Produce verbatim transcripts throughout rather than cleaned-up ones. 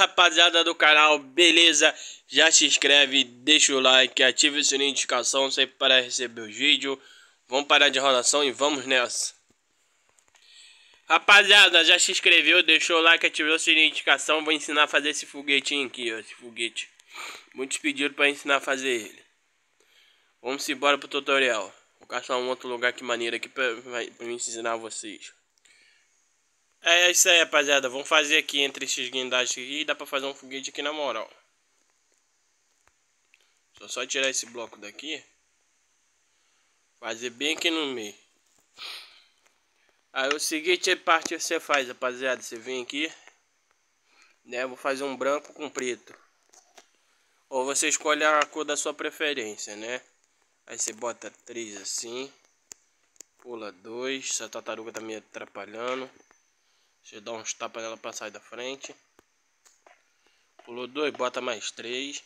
rapaziada do canal, beleza? Já se inscreve, deixa o like, ativa o sininho de notificação sempre para receber os vídeos. Vamos parar de enrolação e vamos nessa. Rapaziada, já se inscreveu, deixou o like, ativou o sininho de notificação. Vou ensinar a fazer esse foguetinho aqui, ó, esse foguete. Muitos pediram para ensinar a fazer ele. Vamos embora pro tutorial. Vou caçar um outro lugar que maneiro aqui para me ensinar a vocês. É isso aí, rapaziada. Vamos fazer aqui entre esses guindastes aqui e dá pra fazer um foguete aqui na moral. Só só tirar esse bloco daqui. Fazer bem aqui no meio. Aí o seguinte parte você faz, rapaziada. Você vem aqui, né? Vou fazer um branco com preto. Ou você escolhe a cor da sua preferência, né? Aí você bota três assim. Pula dois. Essa tartaruga tá me atrapalhando. Você dá uns tapas nela pra sair da frente. Pulou dois, bota mais três.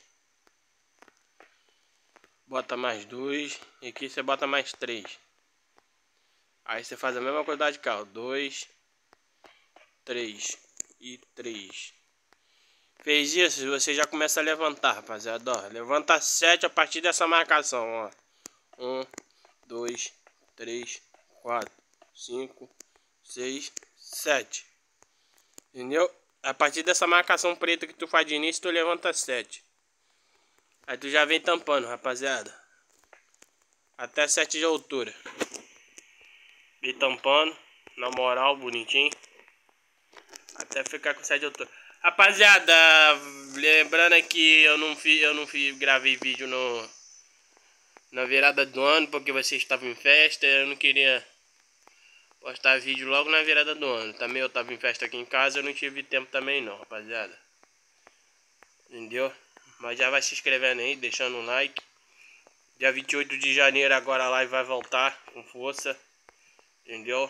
Bota mais dois. E aqui você bota mais três. Aí você faz a mesma quantidade de carro. Dois, três e três. Fez isso, você já começa a levantar, rapaziada. Ó, levanta sete a partir dessa marcação, ó. Um, dois, três, quatro, cinco, seis, sete. Entendeu? A partir dessa marcação preta que tu faz de início, tu levanta sete. Aí tu já vem tampando, rapaziada. Até sete de altura. Vem tampando, na moral, bonitinho. Até ficar com sete de altura. Rapaziada, lembrando aqui, eu não fiz, eu não fiz, gravei vídeo no na virada do ano, porque vocês estavam em festa. Eu não queria postar vídeo logo na virada do ano. Também eu tava em festa aqui em casa, eu não tive tempo também não, rapaziada. Entendeu? Mas já vai se inscrevendo aí, deixando um like. Dia vinte e oito de janeiro agora a live vai voltar com força. Entendeu?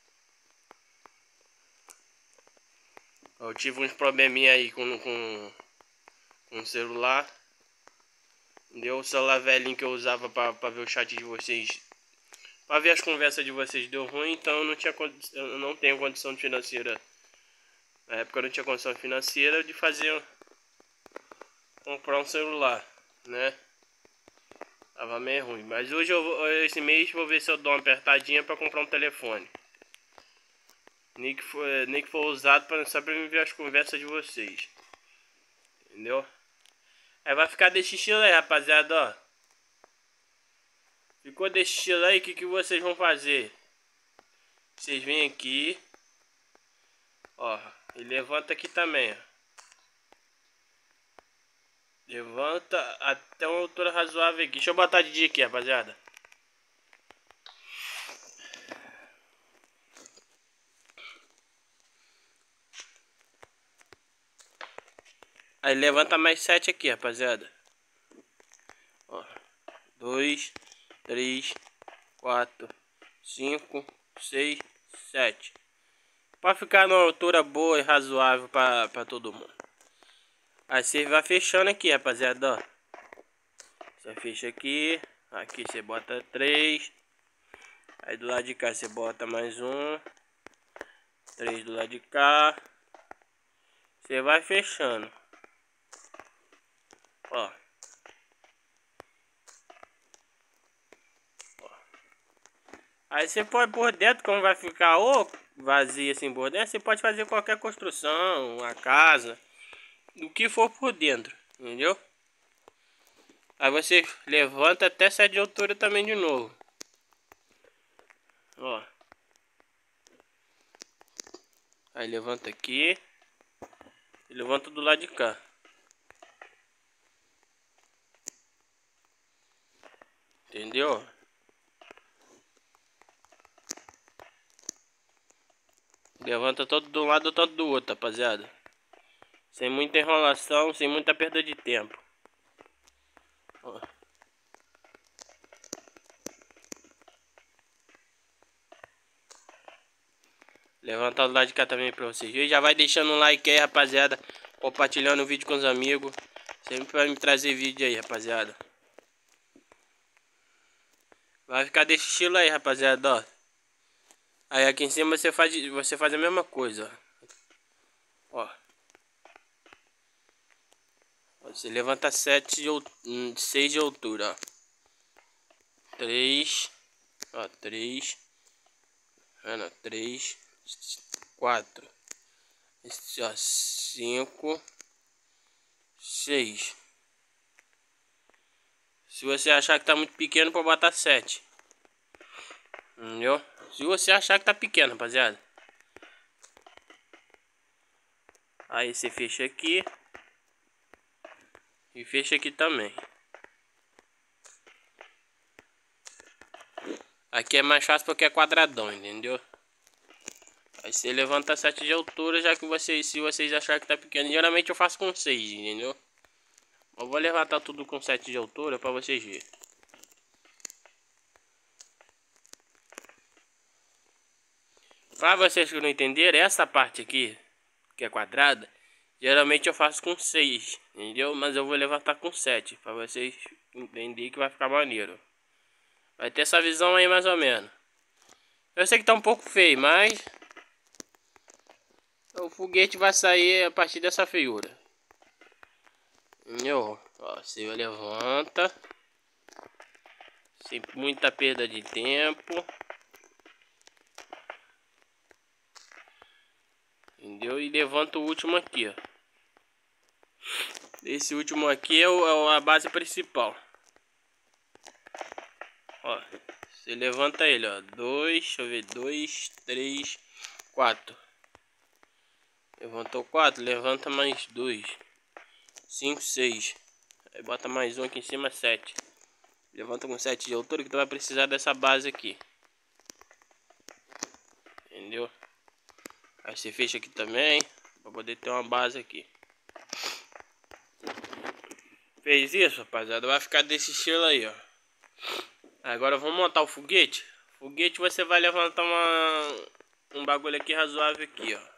Eu tive uns probleminha aí com, com, com o celular. Entendeu? O celular velhinho que eu usava pra, pra ver o chat de vocês, pra ver as conversas de vocês, deu ruim. Então eu não, tinha, eu não tenho condição financeira. Na época eu não tinha condição financeira de fazer, comprar um celular, né? Tava meio ruim. Mas hoje, eu vou, esse mês, vou ver se eu dou uma apertadinha pra comprar um telefone. Nem que for, nem que for usado pra, só pra me ver as conversas de vocês. Entendeu? Aí vai ficar desse estilo aí, rapaziada, ó. Ficou desse estilo aí, o que, que vocês vão fazer? Vocês vêm aqui. Ó, e levanta aqui também, ó. Levanta até uma altura razoável aqui. Deixa eu botar de dia aqui, rapaziada. Aí levanta mais sete aqui, rapaziada. Ó, dois, três, quatro, cinco, seis, sete. Pra ficar numa altura boa e razoável pra, pra todo mundo. Aí você vai fechando aqui, rapaziada, ó. Você fecha aqui. Aqui você bota três. Aí do lado de cá você bota mais um. Três do lado de cá. Você vai fechando. Ó. Ó. Aí você pode por dentro, como vai ficar ou vazio assim por dentro, você pode fazer qualquer construção, uma casa, o que for por dentro, entendeu? Aí você levanta até sete de altura também de novo. Ó. Aí levanta aqui. E levanta do lado de cá. Entendeu? Levanta todo de um lado, todo do outro, rapaziada. Sem muita enrolação, sem muita perda de tempo. Ó. Levantar do lado de cá também pra vocês. E já vai deixando um like aí, rapaziada. Compartilhando o vídeo com os amigos. Sempre vai me trazer vídeo aí, rapaziada. Vai ficar desse estilo aí, rapaziada, ó. Aí aqui em cima você faz, você faz a mesma coisa, ó. Ó. Você levanta sete de seis de altura, ó. três, ó, três, vendo, três, quatro, esse, ó, cinco, seis. Se você achar que tá muito pequeno, pode botar sete. Entendeu? Se você achar que tá pequeno, rapaziada. Aí você fecha aqui. E fecha aqui também. Aqui é mais fácil porque é quadradão, entendeu? Aí você levanta sete de altura, já que vocês, se vocês acharem que tá pequeno. Geralmente eu faço com seis, entendeu? Eu vou levantar tudo com sete de altura pra vocês verem. Pra vocês que não entenderam, essa parte aqui, que é quadrada, geralmente eu faço com seis, entendeu? Mas eu vou levantar com sete, pra vocês entenderem que vai ficar maneiro. Vai ter essa visão aí mais ou menos. Eu sei que tá um pouco feio, mas o foguete vai sair a partir dessa feiura. Entendeu? Ó, você levanta. Sem muita perda de tempo. Entendeu? E levanta o último aqui, ó. Esse último aqui é, o, é a base principal. Ó, você levanta ele, ó. Dois, deixa eu ver. Dois, três, quatro. Levantou quatro, levanta mais dois. Cinco, seis. Aí bota mais um aqui em cima, sete. Levanta com sete de altura que tu vai precisar dessa base aqui. Entendeu? Aí você fecha aqui também, pra poder ter uma base aqui. Fez isso, rapaziada? Vai ficar desse estilo aí, ó. Agora vamos montar o foguete. Foguete você vai levantar uma, um bagulho aqui razoável aqui, ó.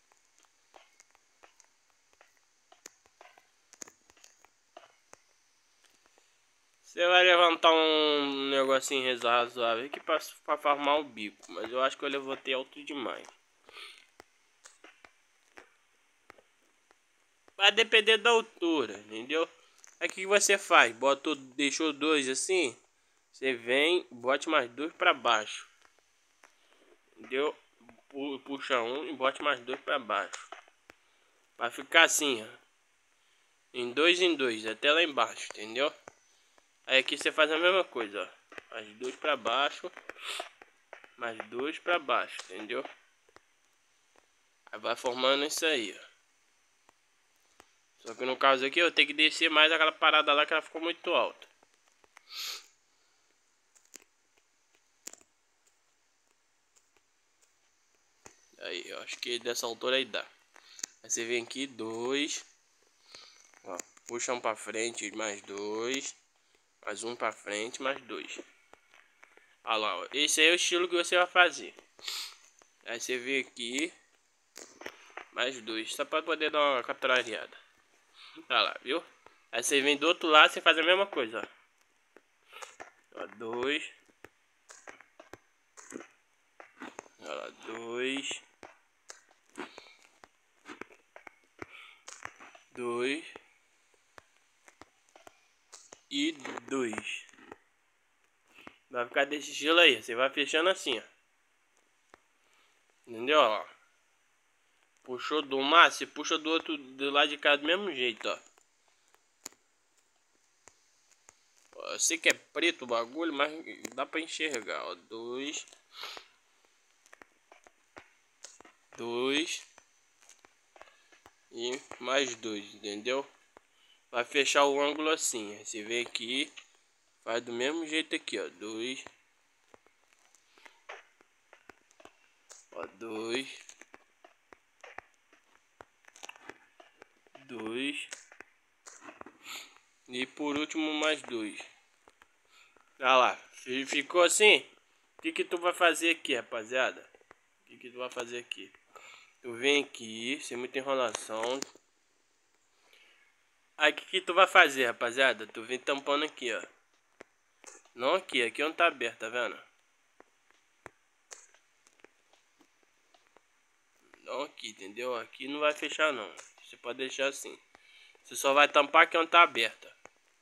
Você vai levantar um negocinho razoável aqui pra, pra formar o bico. Mas eu acho que eu levantei alto demais. Vai depender da altura, entendeu? Aí o que você faz? Botou, deixou dois assim. Você vem, bote mais dois pra baixo. Entendeu? Puxa um e bote mais dois pra baixo. Vai ficar assim, ó. Em dois em dois, até lá embaixo, entendeu? Aí aqui você faz a mesma coisa, ó. Mais dois pra baixo. Mais dois pra baixo, entendeu? Aí vai formando isso aí, ó. Só que no caso aqui eu tenho que descer mais aquela parada lá que ela ficou muito alta. Aí, eu acho que dessa altura aí dá. Aí você vem aqui, dois. Ó, puxa um pra frente, mais dois. Mais um pra frente, mais dois. Olha lá, ó. Esse aí é o estilo que você vai fazer. Aí você vem aqui. Mais dois, só pra poder dar uma capturada. Olha lá, viu? Aí você vem do outro lado, você faz a mesma coisa, ó. Ó, dois. Olha lá, dois. Dois. E dois. Vai ficar desse estilo aí. Você vai fechando assim, ó. Entendeu? Ó. Puxou do mar, você puxa do outro, do lado de cá do mesmo jeito, ó. Eu sei que é preto o bagulho, mas dá pra enxergar, ó. Dois. Dois. E mais dois, entendeu? Vai fechar o ângulo assim. Você vem aqui. Faz do mesmo jeito aqui, ó. Dois. Ó, dois. Dois. E por último mais dois. Olha lá. Ficou assim? O que que tu vai fazer aqui, rapaziada? O que que tu vai fazer aqui? Tu vem aqui, sem muita enrolação. Aí o que que tu vai fazer, rapaziada? Tu vem tampando aqui, ó. Não aqui, aqui onde tá aberto, tá vendo? Não aqui, entendeu? Aqui não vai fechar não. Você pode deixar assim. Você só vai tampar aqui onde tá aberta.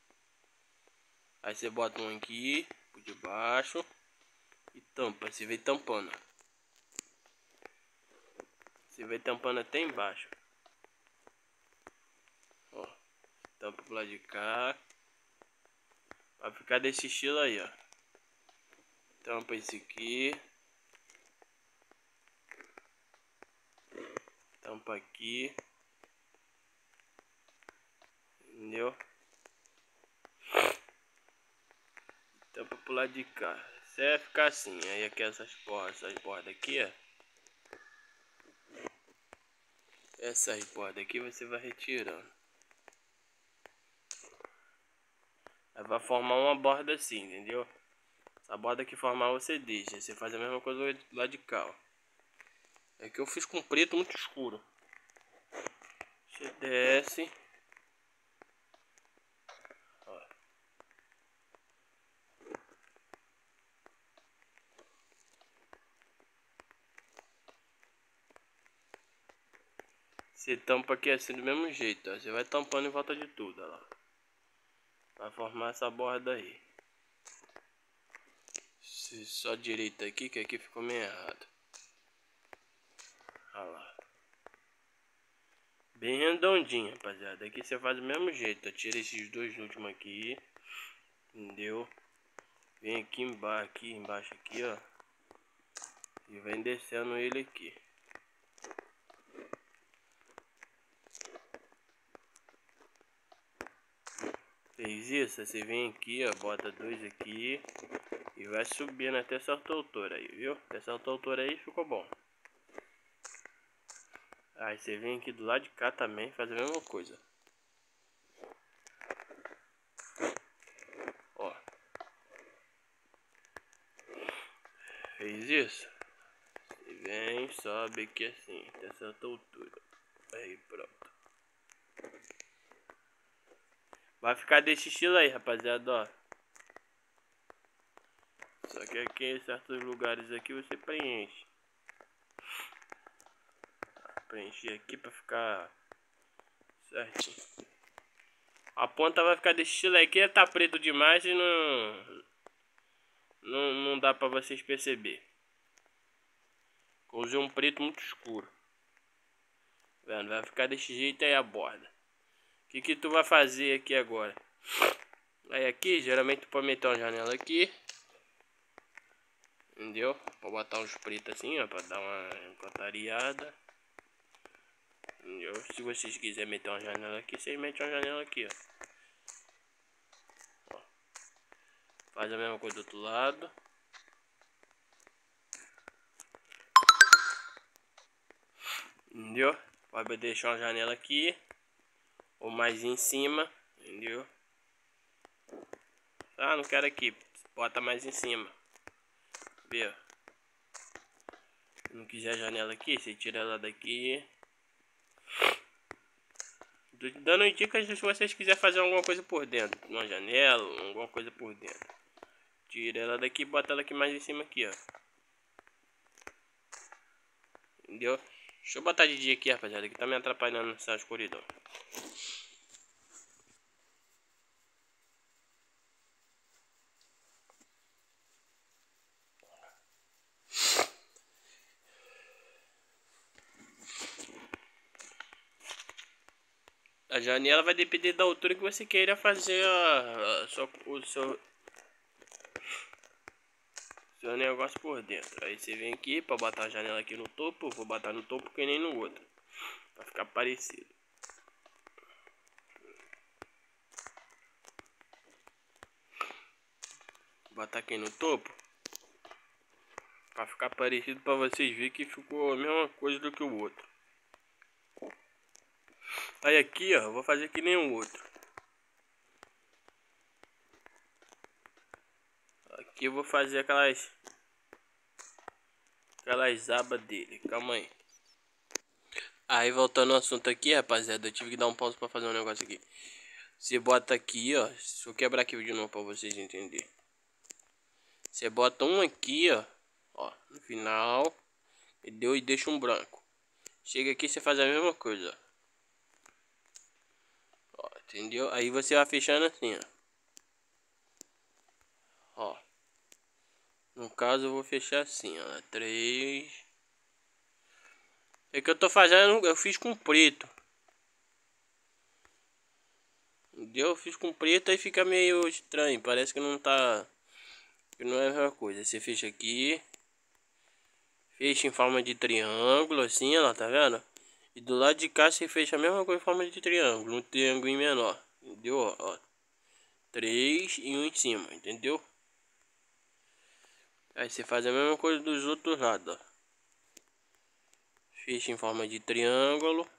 Aí você bota um aqui por debaixo e tampa. Você vem tampando. Você vem tampando até embaixo. Ó, tampa pro lado de cá. Vai ficar desse estilo aí, ó. Tampa esse aqui. Tampa aqui. Entendeu? Tampa pro lado de cá. Você vai ficar assim. Aí aqui essas bordas, essas bordas aqui, ó. Essas bordas aqui você vai retirando. Aí vai formar uma borda assim, entendeu? Essa borda que formar você deixa. Você faz a mesma coisa do lado de cá, ó. É que eu fiz com preto muito escuro. Você desce. Ó. Você tampa aqui assim do mesmo jeito, ó. Você vai tampando em volta de tudo, ó lá. Vai formar essa borda aí. Se só direita aqui, que aqui ficou meio errado. Olha lá. Bem redondinho, rapaziada. Aqui você faz do mesmo jeito, ó. Tira esses dois últimos aqui. Entendeu? Vem aqui embaixo, aqui embaixo aqui, ó. E vem descendo ele aqui. Fez isso, você vem aqui, ó, bota dois aqui e vai subindo até certa altura aí, viu? Até certa altura aí ficou bom. Aí você vem aqui do lado de cá também, faz a mesma coisa. Ó. Fez isso? Você vem, sobe aqui assim, até certa altura. Aí, pronto. Vai ficar desse estilo aí, rapaziada, ó. Só que aqui em certos lugares aqui você preenche. Preencher aqui pra ficar certinho. A ponta vai ficar desse estilo aí. Aqui tá preto demais e não... Não, não dá pra vocês perceber. Eu usei um preto muito escuro. Vendo? Vai ficar desse jeito aí a borda. O que que tu vai fazer aqui agora? Aí aqui, geralmente tu pode meter uma janela aqui. Entendeu? Pode botar uns pretos assim, ó, pra dar uma contrariada. Entendeu? Se vocês quiserem meter uma janela aqui, vocês metem uma janela aqui, ó. Ó. Faz a mesma coisa do outro lado. Entendeu? Pode deixar uma janela aqui. Ou mais em cima. Entendeu? Ah, não quero aqui. Bota mais em cima. Viu? Se não quiser a janela aqui, você tira ela daqui. Tô dando dicas se vocês quiserem fazer alguma coisa por dentro. Uma janela, alguma coisa por dentro. Tira ela daqui e bota ela aqui mais em cima aqui, ó. Entendeu? Deixa eu botar de dia aqui, rapaziada, que tá me atrapalhando nessa escuridão. A janela vai depender da altura que você queira fazer a, a sua, o seu, seu negócio por dentro. Aí você vem aqui para botar a janela aqui no topo. Vou botar no topo que nem no outro, para ficar parecido. Vou botar aqui no topo para ficar parecido, para vocês verem que ficou a mesma coisa do que o outro. Aí aqui, ó, vou fazer que nem o outro. Aqui eu vou fazer aquelas aquelas abas dele. Calma aí. Aí voltando ao assunto aqui, rapaziada, eu tive que dar um pause para fazer um negócio aqui. Você bota aqui, ó. Deixa eu quebrar aqui de novo para vocês entenderem. Você bota um aqui, ó, ó, no final, entendeu? E deixa um branco. Chega aqui, você faz a mesma coisa, ó. Entendeu? Aí você vai fechando assim, ó. Ó. No caso eu vou fechar assim, ó. Três. É que eu tô fazendo, eu fiz com preto. Entendeu? Eu fiz com preto aí fica meio estranho. Parece que não tá... Que não é a mesma coisa. Você fecha aqui. Fecha em forma de triângulo, assim, ó, tá vendo? E do lado de cá você fecha a mesma coisa em forma de triângulo. Um triângulo menor. Entendeu? Ó. Três e um em cima, entendeu? Aí você faz a mesma coisa dos outros lados, ó. Fecha em forma de triângulo.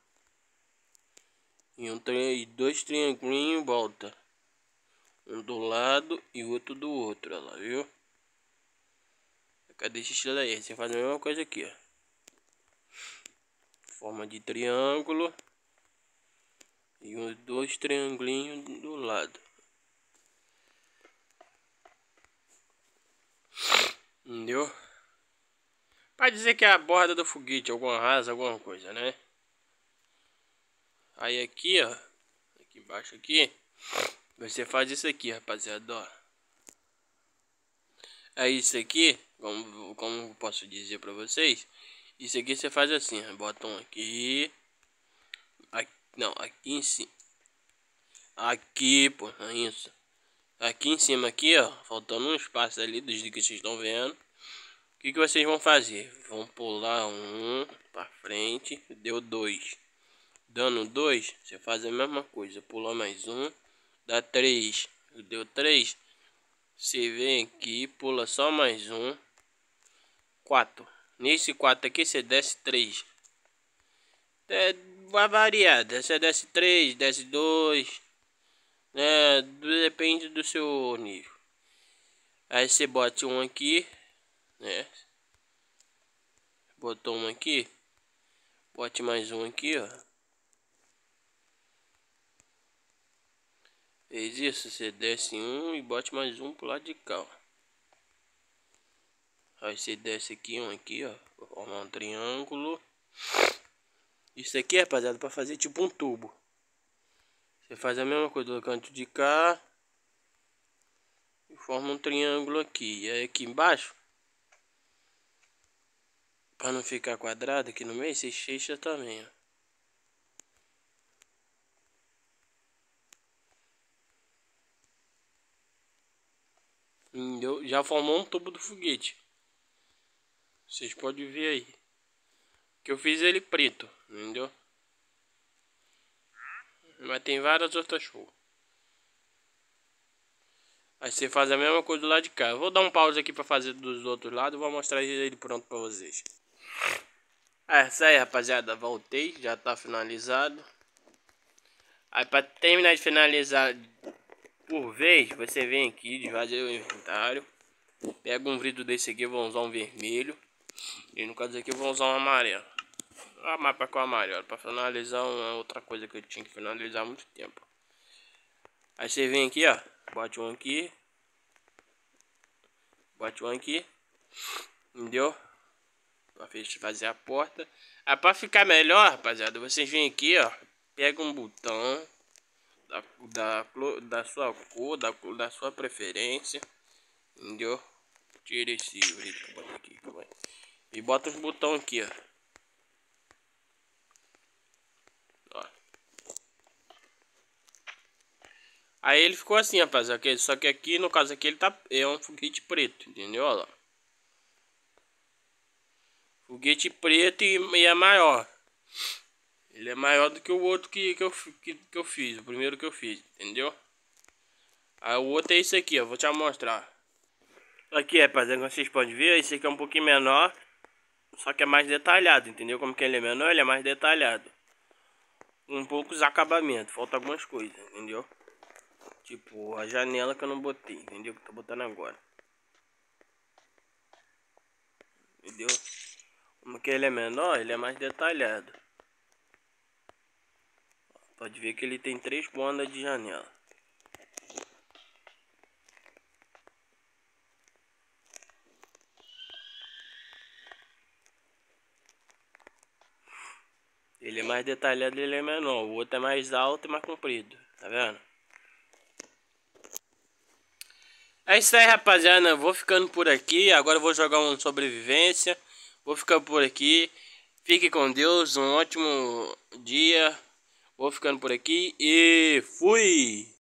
E um tri... dois triangulinhos volta. Um do lado e o outro do outro, ó lá, viu? Cadê esse estilo aí? Você faz a mesma coisa aqui, ó. Forma de triângulo. E uns dois triangulinhos do lado. Entendeu? Pra dizer que é a borda do foguete, alguma rasa, alguma coisa, né? Aí aqui, ó. Aqui embaixo aqui. Você faz isso aqui, rapaziada, ó. Aí isso aqui, como, como eu posso dizer pra vocês. Isso aqui você faz assim, ó. Bota um aqui. Aqui não, aqui em cima. Aqui, pô, é isso. Aqui em cima aqui, ó. Faltando um espaço ali dos que vocês estão vendo. O que, que vocês vão fazer? Vão pular um pra frente. Deu dois. Dando dois, você faz a mesma coisa. Pula mais um. Dá três. Deu três. Você vem aqui, pula só mais um. Quatro. Nesse quatro aqui você desce três. É, vai variar. Você desce três, desce dois. É, depende do seu nível. Aí você bota um aqui, né? Botou um aqui. Bote mais um aqui, ó. Fez isso, você desce um e bote mais um pro lado de cá, ó. Aí você desce aqui um aqui, ó. Vou formar um triângulo. Isso aqui, rapaziada, para fazer tipo um tubo. Você faz a mesma coisa do canto de cá. E forma um triângulo aqui. E aí aqui embaixo, para não ficar quadrado aqui no meio, você fecha também, ó. Entendeu? Já formou um tubo do foguete. Vocês podem ver aí. Que eu fiz ele preto, entendeu? Mas tem várias outras cores. Aí você faz a mesma coisa do lado de cá. Eu vou dar um pause aqui para fazer dos outros lados. E vou mostrar ele pronto para vocês. É isso aí, rapaziada. Voltei. Já tá finalizado. Aí para terminar de finalizar por vez, você vem aqui, esvazia o inventário. Pega um vidro desse aqui, eu vou usar um vermelho. E no caso aqui eu vou usar um amarelo. Ah, mapa com amarelo. Para finalizar uma outra coisa que eu tinha que finalizar há muito tempo. Aí você vem aqui, ó. Bote um aqui. Bote um aqui. Entendeu? Pra fazer a porta. Ah, pra ficar melhor, rapaziada, vocês vêm aqui, ó. Pega um botão da, da, da sua cor, da, da sua preferência. Entendeu? Tira esse vidro que eu boto aqui. E bota os botões aqui, ó. Ó. Aí ele ficou assim, rapaziada. Só que aqui, no caso aqui, ele tá, é um foguete preto, entendeu? Olha lá. Foguete preto e, e é maior. Ele é maior do que o outro que, que, eu, que, que eu fiz. O primeiro que eu fiz, entendeu? Aí o outro é esse aqui, ó. Vou te mostrar. Aqui, rapaziada, como vocês podem ver, esse aqui é um pouquinho menor. Só que é mais detalhado, entendeu? Como que ele é menor, ele é mais detalhado. Um poucos acabamentos. Falta algumas coisas, entendeu? Tipo, a janela que eu não botei, entendeu? Que eu tô botando agora. Entendeu? Como que ele é menor, ele é mais detalhado. Pode ver que ele tem três bandas de janela. Ele é mais detalhado, ele é menor. O outro é mais alto e mais comprido. Tá vendo? É isso aí, rapaziada. Eu vou ficando por aqui. Agora eu vou jogar um sobrevivência. Vou ficar por aqui. Fique com Deus. Um ótimo dia. Vou ficando por aqui. E fui!